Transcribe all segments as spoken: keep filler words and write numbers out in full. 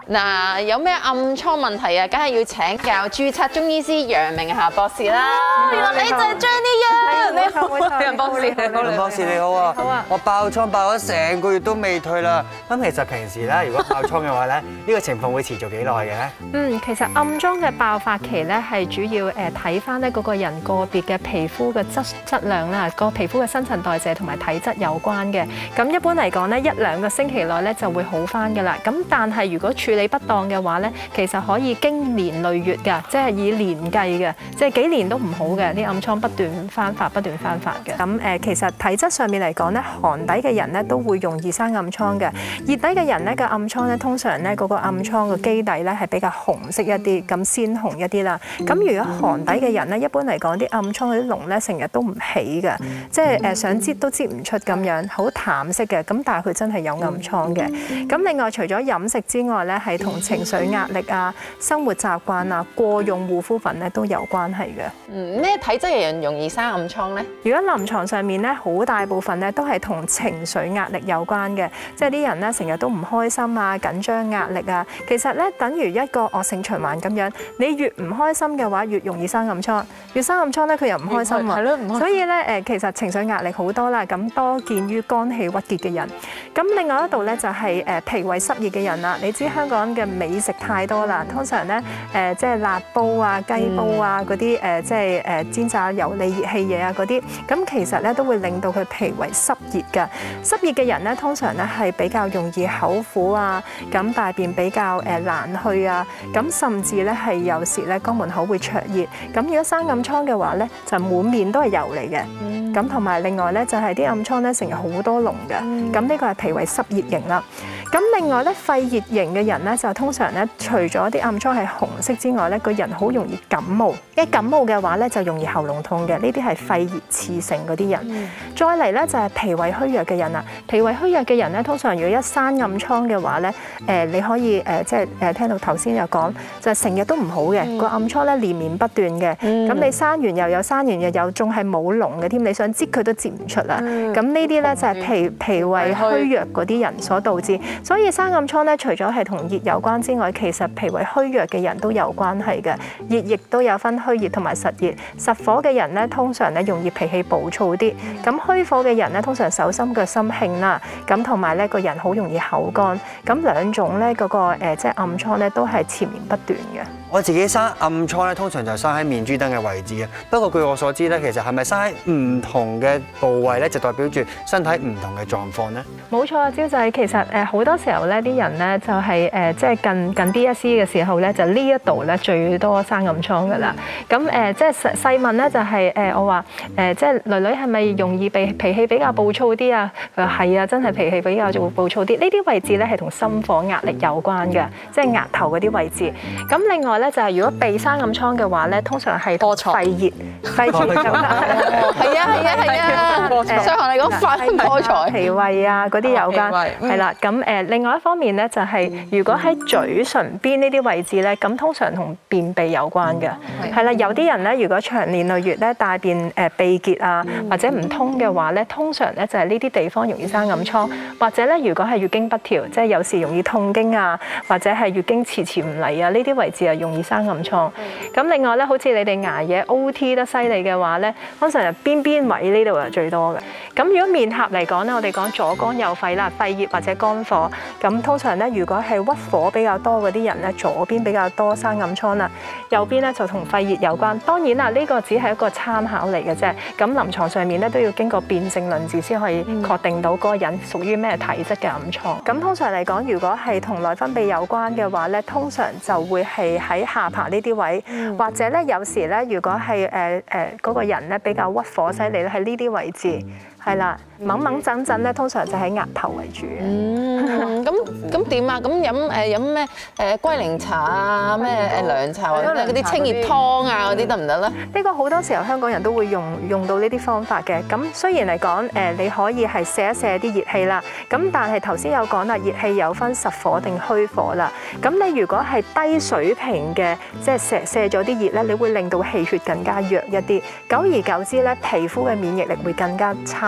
嗱，有咩暗瘡問題啊？梗係要請教註冊中醫師楊明霞博士啦。原來你就係 Jenny 啊！你好，楊博士， 楊博士你好啊！ 好啊！ 我爆瘡爆咗成個月都未退啦。咁其實平時咧，如果爆瘡嘅話咧，呢個情況會持續幾耐嘅咧？ 嗯，其實暗瘡嘅爆發期咧係主要誒睇翻咧嗰個人個別嘅皮膚嘅質質量啦，個皮膚嘅新陳代謝同埋體質有關嘅。咁一般嚟講咧，一兩個星期內咧就會好翻㗎啦。咁但係如果處理不當嘅話咧，其實可以經年累月㗎，即係以年計嘅，即係幾年都唔好嘅，啲暗瘡不斷翻發，不斷翻發嘅。咁誒，其實體質上面嚟講咧，寒底嘅人咧都會容易生暗瘡嘅，熱底嘅人咧嘅暗瘡咧通常咧嗰個暗瘡嘅基底咧係比較紅色一啲，咁鮮紅一啲啦。咁如果寒底嘅人咧，一般嚟講啲暗瘡嗰啲膿咧成日都唔起嘅，即係誒想擠都擠唔出咁樣，好淡色嘅。咁但係佢真係有暗瘡嘅。咁另外除咗飲食之外咧，係同情緒壓力啊、生活習慣啊、過用護膚品咧都有關係嘅。 嗯，咩體質嘅人容易生暗瘡咧？ 如果臨床上面咧，好大部分咧都係同情緒壓力有關嘅，即係啲人咧成日都唔開心啊、緊張壓力啊。其實咧等於一個惡性循環咁樣，你越唔開心嘅話，越容易生暗瘡。越生暗瘡咧，佢又唔開心啊。係咯，唔開心。所以咧誒，其實情緒壓力好多啦，咁多見於肝氣鬱結嘅人。咁另外一度咧就係誒脾胃濕熱嘅人啦。你知香港嘅美食太多啦，通常咧誒即係辣煲啊、雞煲啊嗰啲誒即係誒煎炸油膩熱氣嘢啊嗰啲，咁其實咧都會令到佢脾胃濕熱㗎。濕熱嘅人咧，通常咧係比較容易口苦啊，咁大便比較誒難去啊，咁甚至咧係有時咧肛門口會灼熱。咁如果生暗瘡嘅話咧，就滿面都係油嚟嘅。咁同埋另外咧就係啲暗瘡咧成日好多膿嘅，咁呢個係脾胃濕熱型啦。咁另外咧肺熱型嘅人咧就通常咧除咗啲暗瘡係紅色之外咧，個人好容易感冒。一感冒嘅話咧就容易喉嚨痛嘅，呢啲係肺熱刺性嗰啲人。嗯、再嚟咧就係脾胃虛弱嘅人啦。脾胃虛弱嘅人咧，通常如果一生暗瘡嘅話咧，誒、呃、你可以誒、呃、即係誒聽到頭先有講，就係成日都唔好嘅，嗯、個暗瘡咧連綿不斷嘅。咁、嗯、你生完又有，生完又有，仲係冇膿嘅添，你想擠佢都擠唔出啦。咁、嗯、呢啲咧就係脾脾胃虛弱嗰啲人所導致。所以生暗瘡咧，除咗係同熱有關之外，其實脾胃虛弱嘅人都有關係嘅。熱亦都有分虛熱同埋實熱。實火嘅人咧，通常咧容易脾氣暴躁啲。咁虛火嘅人咧，通常手心腳心興啦。咁同埋咧個人好容易口乾。咁兩種咧嗰個誒即係暗瘡咧，都係纏綿不斷嘅。 我自己生暗瘡咧，通常就生喺面珠燈嘅位置嘅。不過據我所知咧，其實係咪生喺唔同嘅部位咧，就代表住身體唔同嘅狀況咧？ 冇錯啊，招仔。其實誒好多時候咧，啲人咧就係誒即係近近 D S E 嘅時候咧，就呢一度咧最多生暗瘡噶啦。咁誒即係細細問咧，就係誒我話誒即係女女係咪容易被脾氣比較暴躁啲啊？佢話係啊，真係脾氣比較做暴躁啲。呢啲位置咧係同心火壓力有關嘅，即係額頭嗰啲位置。咁另外咧就係如果鼻生暗瘡嘅話咧，通常係肺熱，肺熱就係啊係啊係啊，上行嚟講肺破財、脾胃啊嗰啲有關，係啦。咁誒另外一方面咧就係如果喺嘴唇邊呢啲位置咧，咁通常同便秘有關嘅，係啦。有啲人咧如果長年累月咧大便誒秘結啊或者唔通嘅話咧，通常咧就係呢啲地方容易生暗瘡，或者咧如果係月經不調，即係有時容易痛經啊，或者係月經遲遲唔嚟啊，呢啲位置啊容易生暗瘡。咁另外咧，好似你哋捱夜 O T 得犀利嘅話咧，通常係邊邊位呢度係最多嘅。咁如果面頰嚟講咧，我哋講左肝右肺啦，肺熱或者肝火。咁通常咧，如果係鬱火比較多嗰啲人咧，左邊比較多生暗瘡啦，右邊咧就同肺熱有關。當然啦，呢個只係一個參考嚟嘅啫。咁臨床上面咧都要經過辨證論治先可以確定到嗰個人屬於咩體質嘅暗瘡。咁通常嚟講，如果係同內分泌有關嘅話咧，通常就會係喺下巴呢啲位，嗯、或者咧有時咧，如果係誒誒嗰個人咧比較鬱火犀利咧，喺呢啲位置。係啦，掹掹陣陣咧，通常就喺額頭為主。 嗯，咁咁點啊？咁飲誒飲咩誒龜苓茶啊，咩誒涼茶或者嗰啲清熱湯啊嗰啲得唔得咧？ 呢個好多時候香港人都會用用到呢啲方法嘅。咁雖然嚟講誒，你可以係瀉一瀉啲熱氣啦。咁但係頭先有講啦，熱氣有分實火定虛火啦。咁你如果係低水平嘅，即係瀉瀉咗啲熱咧，你會令到氣血更加弱一啲。久而久之咧，皮膚嘅免疫力會更加差。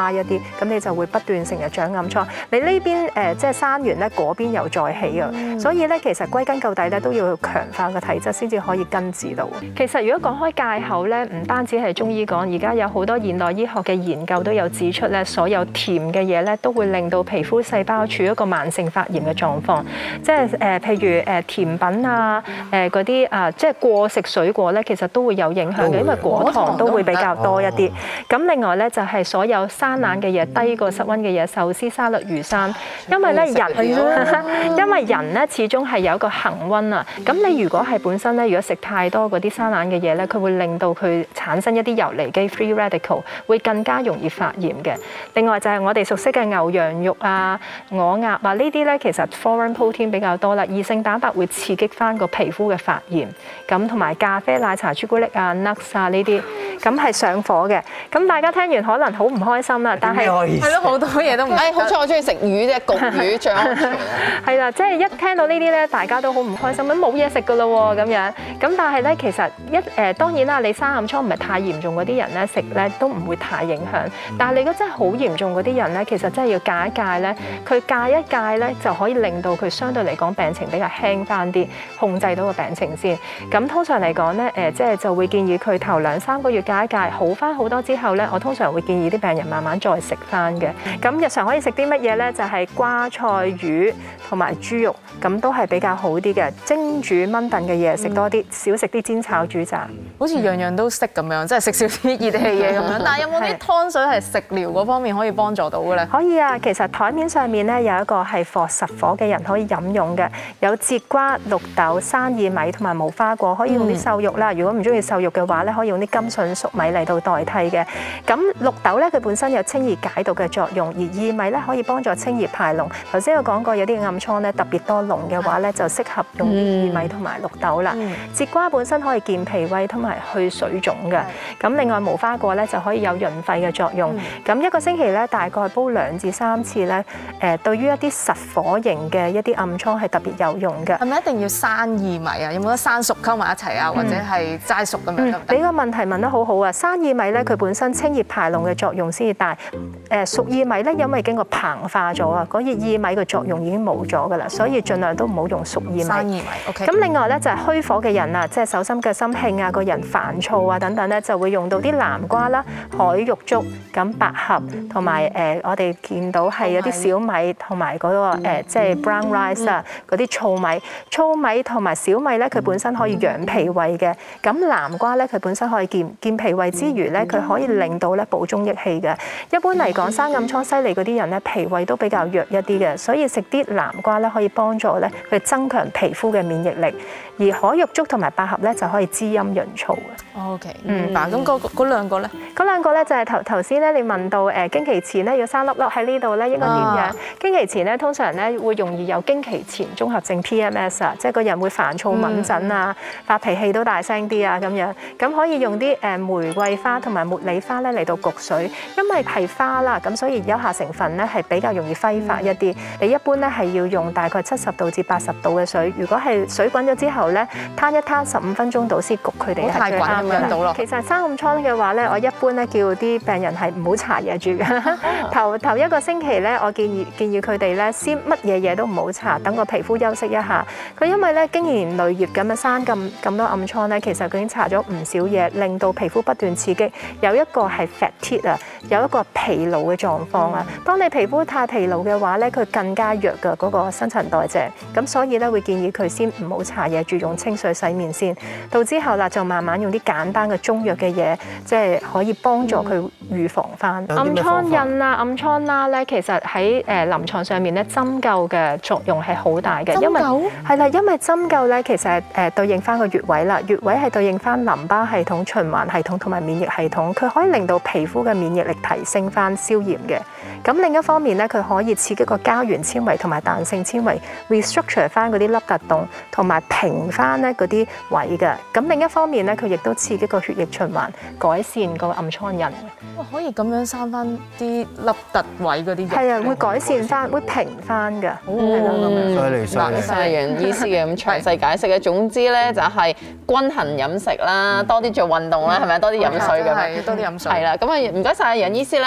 差一啲，咁你就會不斷成日長暗瘡。你呢邊誒即係生完咧，嗰邊又再起啊，所以咧其實歸根究底咧都要強化個體質先至可以根治到。其實如果講開戒口咧，唔單止係中醫講，而家有好多現代醫學嘅研究都有指出咧，所有甜嘅嘢咧都會令到皮膚細胞處於一個慢性發炎嘅狀況。即係誒譬如誒甜品啊，誒嗰啲啊，即係過食水果咧，其實都會有影響嘅，因為果糖都會比較多一啲。咁另外咧就係所有生冷嘅嘢、低過室溫嘅嘢，壽司、沙律、魚生，因為咧人，因為人咧始終係有一個恆溫啊。咁你如果係本身咧，如果食太多嗰啲生冷嘅嘢咧，佢會令到佢產生一啲游離基 （free radical），會更加容易發炎嘅。另外就係我哋熟悉嘅牛羊肉啊、鵝鴨啊呢啲咧，其實 foreign protein 比較多啦，異性蛋白會刺激翻個皮膚嘅發炎。咁同埋咖啡、奶茶、朱古力啊、nuts 啊呢啲，咁係上火嘅。咁大家聽完可能好唔開心啦，但係係咯，好多嘢都唔。誒，好彩我中意食魚啫，焗魚最安全。係啦，即係一聽到呢啲咧，大家都好唔開心，咁冇嘢食噶咯喎咁樣。咁但係咧，其實一誒當然啦，你生暗瘡唔係太嚴重嗰啲人咧，食咧都唔會太影響。但係你如果真係好嚴重嗰啲人咧，其實真係要戒一戒咧，佢戒一戒咧就可以令到佢相對嚟講病情比較輕翻啲，控制到個病情先。咁通常嚟講咧，誒即係就會建議佢頭兩三個月戒一戒，好翻好多之後咧，我通常會建議啲病人慢慢再食翻嘅。咁日常可以食啲乜嘢咧？就係瓜菜魚同埋豬肉，咁都係比較好啲嘅。蒸煮炆燉嘅嘢食多啲，少食啲煎炒煮炸。 好似樣樣都識咁樣，即係食少啲熱氣嘢咁樣。但係有冇啲湯水係食療嗰方面可以幫助到嘅咧？ 可以啊，其實台面上面咧有一個係火實火嘅人可以飲用嘅，有節瓜、綠豆、生薏米同埋無花果，可以用啲瘦肉啦。如果唔中意瘦肉嘅話咧，可以用啲甘筍、粟米嚟到代替嘅。咁綠豆咧佢本身有清熱解毒嘅作用，而薏米咧可以幫助清熱排膿。頭先有講過有啲暗瘡咧特別多膿嘅話咧，就適合用啲薏米同埋綠豆啦。節瓜本身可以健脾胃同埋去水腫嘅。咁另外無花果咧就可以有潤肺嘅作用。咁一個星期咧大概煲兩至三次咧，誒對於一啲實火型嘅一啲暗瘡係特別有用嘅。 係咪一定要生薏米啊？有冇得生熟溝埋一齊啊？或者係齋熟咁樣？ 嗯，你個問題問得好好啊！生薏米咧佢本身清熱排膿嘅作用先至大，誒熟薏米咧因為經過膨化咗啊，嗰啲薏米嘅作用已經冇咗噶啦，所以盡量都唔好用熟薏米。生薏米 ，OK。咁另外咧就係虛火嘅人啊，即係手心嘅心興啊，個人煩躁啊等等咧，就會用到啲南瓜啦、海玉竹、咁百合同埋誒我哋見到係有啲小米同埋嗰個誒即係 brown rice 啊，嗰啲糙米、糙米同埋小米咧，佢本身可以養脾胃嘅。咁南瓜咧，佢本身可以健健脾胃之餘咧，佢可以令到咧補中益氣嘅。一般嚟講，生暗瘡犀利嗰啲人咧，脾胃都比較弱一啲嘅，所以食啲南瓜咧可以幫助咧去增強皮膚嘅免疫力。而海玉竹同埋百合咧就可以滋陰潤燥嘅。 O K， 明白。咁嗰嗰兩個咧？ 嗰兩個咧就係頭頭先咧，你問到誒經期前咧要生粒粒喺呢度咧應該點樣？啊、經期前咧通常咧會容易有經期前綜合症 P M S 啊，即係個人會煩躁敏感啊，發脾氣都大聲啲啊咁樣。咁可以用啲誒玫瑰花同埋茉莉花咧嚟到焗水，因為係花啦，咁所以有效成分咧係比較容易揮發一啲。你一般咧係要用大概七十度至八十度嘅水，如果係水滾咗之後咧，攤一攤十五分鐘到先焗佢哋係最啱嘅。其實生暗瘡嘅話咧，我一般咧叫啲病人係唔好搽嘢住嘅。頭頭一個星期咧，我建議建議佢哋咧先乜嘢嘢都唔好搽，等個皮膚休息一下。佢因為咧經年累月咁樣生咁咁多暗瘡咧，其實佢已經搽咗唔少嘢，令到皮膚不斷刺激。有一個係 fatigue 啊，有一個疲勞嘅狀況啊。當你皮膚太疲勞嘅話咧，佢更加弱嘅嗰個新陳代謝。咁所以咧會建議佢先唔好搽嘢住，用清水洗面先。到之後啦，就慢慢用啲簡單嘅中藥嘅嘢，即係可以幫助佢預防翻、嗯、暗瘡印啊、暗瘡啦咧。其實喺誒臨床上面咧，針灸嘅作用係好大嘅，因為係啦，因為針灸咧其實係誒對應翻個穴位啦，穴位係對應翻淋巴系統、循環系統同埋免疫系統，佢可以令到皮膚嘅免疫力提升翻、消炎嘅。咁另一方面咧，佢可以刺激個膠原纖維同埋彈性纖維 restructure 翻嗰啲凹凸洞，同埋平翻咧嗰啲位嘅。咁另一方面咧，佢亦都刺激個血液循環，改善個暗瘡印。 哇！可以咁樣生翻啲凹凸位嗰啲。係啊，會改善翻，會平翻嘅。 嗯， 犀利犀利。 嗱，晒楊醫師嘅咁詳細解釋嘅。總之咧就係均衡飲食啦，多啲做運動啦，係咪多啲飲水咁樣？ 多啲飲水。 係啦，咁啊唔該晒楊醫師啦。如果大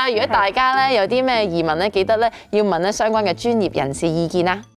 大家咧有啲咩疑問咧，記得咧要問咧相關嘅專業人士意見啦。